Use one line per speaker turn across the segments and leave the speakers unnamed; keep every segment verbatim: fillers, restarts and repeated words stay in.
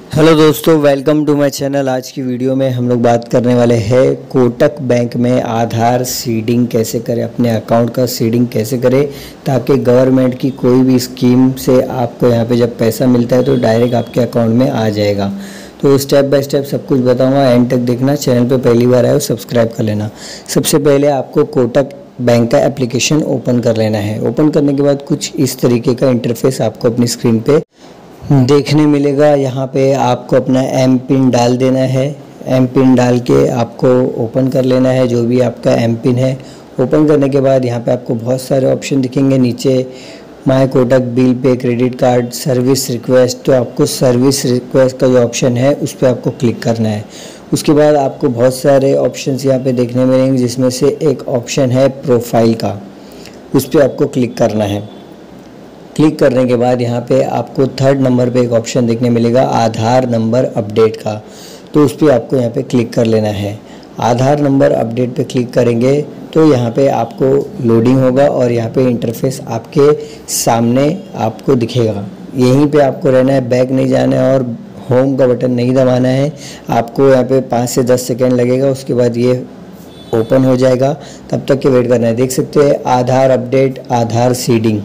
Hello दोस्तों, welcome to my channel. आज की वीडियो में हम लोग बात करने वाले हैं कोटक बैंक में आधार सीडिंग कैसे करें, अपने अकाउंट का सीडिंग कैसे करें ताकि गवर्नमेंट की कोई भी स्कीम से आपको यहाँ पे जब पैसा मिलता है तो डायरेक्ट आपके अकाउंट में आ जाएगा। तो स्टेप बाय स्टेप सब कुछ बताऊंगा, एंड तक देखना। चैनल पे पहली बार आए हो सब्सक्राइब कर लेना। सबसे पहले आपको कोटक बैंक का एप्लीकेशन ओपन कर लेना है। ओपन करने के बाद कुछ इस तरीके का इंटरफेस आपको अपनी स्क्रीन पे देखने मिलेगा। यहाँ पे आपको अपना एम पिन डाल देना है। एम पिन डाल के आपको ओपन कर लेना है जो भी आपका एम पिन है। ओपन करने के बाद यहाँ पे आपको बहुत सारे ऑप्शन दिखेंगे। नीचे my Kotak bill pay, credit card, service request, तो आपको सर्विस रिक्वेस्ट का जो ऑप्शन है उस पर आपको क्लिक करना है। उसके बाद आपको बहुत सारे ऑप्शंस यहाँ पे देखने मिलेंगे, जिसमें से एक ऑप्शन है प्रोफाइल का, उस पर आपको क्लिक करना है। क्लिक करने के बाद यहाँ पे आपको थर्ड नंबर पे एक ऑप्शन देखने मिलेगा आधार नंबर अपडेट का, तो उस पर आपको यहाँ पे क्लिक कर लेना है। आधार नंबर अपडेट पे क्लिक करेंगे तो यहाँ पे आपको लोडिंग होगा और यहाँ पे इंटरफेस आपके सामने आपको दिखेगा। यहीं पे आपको रहना है, बैक नहीं जाना है और होम का बटन नहीं दबाना है। आपको यहाँ पे पाँच से दस सेकेंड लगेगा, उसके बाद ये ओपन हो जाएगा। तब तक के वेट करना है। देख सकते हैं आधार अपडेट, आधार सीडिंग।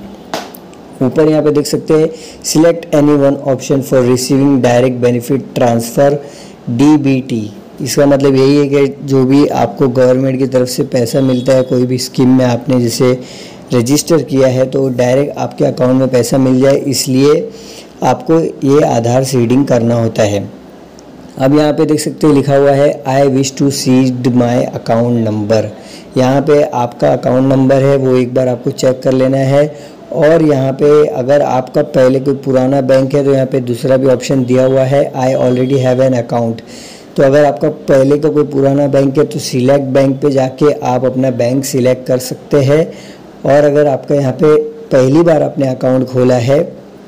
ऊपर यहाँ पे देख सकते हैं select any one option for receiving direct benefit transfer D B T. इसका मतलब यही है कि जो भी आपको गवर्नमेंट की तरफ से पैसा मिलता है, कोई भी स्कीम में आपने जैसे रजिस्टर किया है तो डायरेक्ट आपके अकाउंट में पैसा मिल जाए, इसलिए आपको ये आधार सीडिंग करना होता है। अब यहाँ पे देख सकते हैं लिखा हुआ है I wish to seed my account number. यहाँ पे आपका अकाउंट नंबर है वो एक बार आपको चेक कर लेना है। और यहाँ पे अगर आपका पहले कोई पुराना बैंक है तो यहाँ पे दूसरा भी ऑप्शन दिया हुआ है I already have an account. तो अगर आपका पहले का कोई पुराना बैंक है तो सिलेक्ट बैंक पे जाके आप अपना बैंक सिलेक्ट कर सकते हैं। और अगर आपका यहाँ पे पहली बार आपने अकाउंट खोला है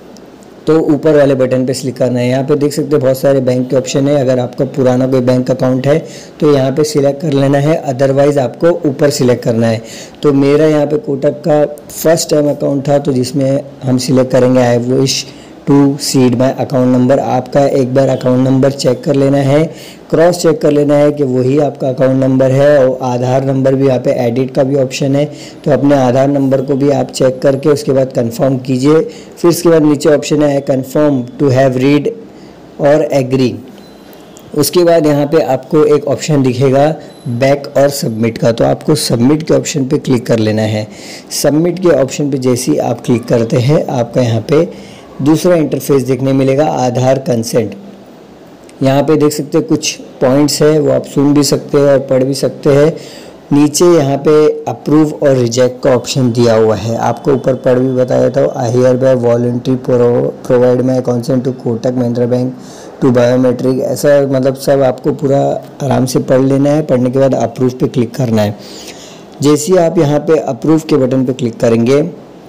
तो ऊपर वाले बटन पे क्लिक करना है। यहाँ पे देख सकते हैं बहुत सारे बैंक के ऑप्शन है। अगर आपका पुराना कोई बैंक अकाउंट है तो यहाँ पे सिलेक्ट कर लेना है, अदरवाइज़ आपको ऊपर सिलेक्ट करना है। तो मेरा यहाँ पे कोटक का फर्स्ट टाइम अकाउंट था तो जिसमें हम सिलेक्ट करेंगे I wish to seed my account number. आपका एक बार अकाउंट नंबर चेक कर लेना है, क्रॉस चेक कर लेना है कि वही आपका अकाउंट नंबर है। और आधार नंबर भी यहाँ पे एडिट का भी ऑप्शन है, तो अपने आधार नंबर को भी आप चेक करके उसके बाद कंफर्म कीजिए। फिर उसके बाद नीचे ऑप्शन है कंफर्म टू हैव रीड और एग्री। उसके बाद यहाँ पे आपको एक ऑप्शन दिखेगा बैक और सबमिट का, तो आपको सबमिट के ऑप्शन पे क्लिक कर लेना है। सबमिट के ऑप्शन पे जैसे ही आप क्लिक करते हैं आपका यहाँ पे दूसरा इंटरफेस देखने मिलेगा आधार कंसेंट। यहाँ पे देख सकते हैं कुछ पॉइंट्स है, वो आप सुन भी सकते हैं और पढ़ भी सकते हैं। नीचे यहाँ पे अप्रूव और रिजेक्ट का ऑप्शन दिया हुआ है, आपको ऊपर पढ़ भी बताया था। I hereby voluntary provide my consent to Kotak Mahindra bank to biometric, ऐसा मतलब सब आपको पूरा आराम से पढ़ लेना है। पढ़ने के बाद अप्रूव पे क्लिक करना है। जैसे ही आप यहाँ पे अप्रूव के बटन पे क्लिक करेंगे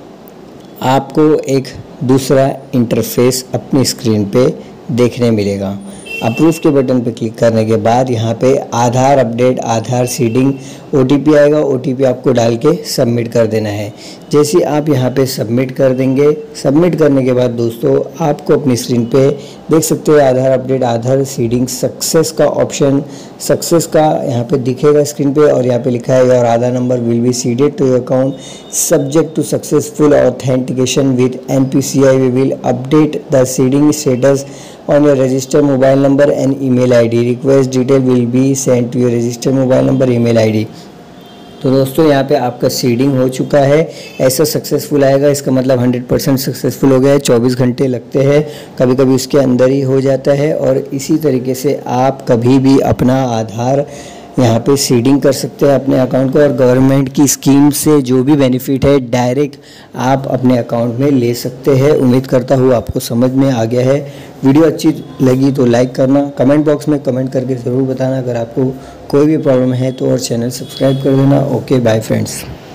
आपको एक दूसरा इंटरफेस अपनी स्क्रीन पे देखने मिलेगा। अप्रूव के बटन पे क्लिक करने के बाद यहाँ पे Aadhaar update, Aadhaar seeding, OTP आएगा। ओटीपी आपको डाल के सबमिट कर देना है। जैसे आप यहाँ पे सबमिट कर देंगे, सबमिट करने के बाद दोस्तों आपको अपनी स्क्रीन पे देख सकते हो Aadhaar update, Aadhaar seeding success का ऑप्शन, सक्सेस का यहाँ पे दिखेगा स्क्रीन पे। और यहाँ पे लिखा है your Aadhaar number will be seeded to your account subject to successful authentication with N P C I. We will update the seeding status on your registered mobile number and email I D. Request detail will be sent to your registered mobile number, email I D. तो दोस्तों यहाँ पे आपका seeding हो चुका है, ऐसा successful आएगा। इसका मतलब हंड्रेड परसेंट सक्सेसफुल हो गया है। चौबीस घंटे लगते हैं, कभी कभी उसके अंदर ही हो जाता है। और इसी तरीके से आप कभी भी अपना आधार यहाँ पे सीडिंग कर सकते हैं अपने अकाउंट को, और गवर्नमेंट की स्कीम से जो भी बेनिफिट है डायरेक्ट आप अपने अकाउंट में ले सकते हैं। उम्मीद करता हूँ आपको समझ में आ गया है। वीडियो अच्छी लगी तो लाइक करना, कमेंट बॉक्स में कमेंट करके ज़रूर बताना। अगर आपको कोई भी प्रॉब्लम है तो और चैनल सब्सक्राइब कर देना। Okay, bye friends.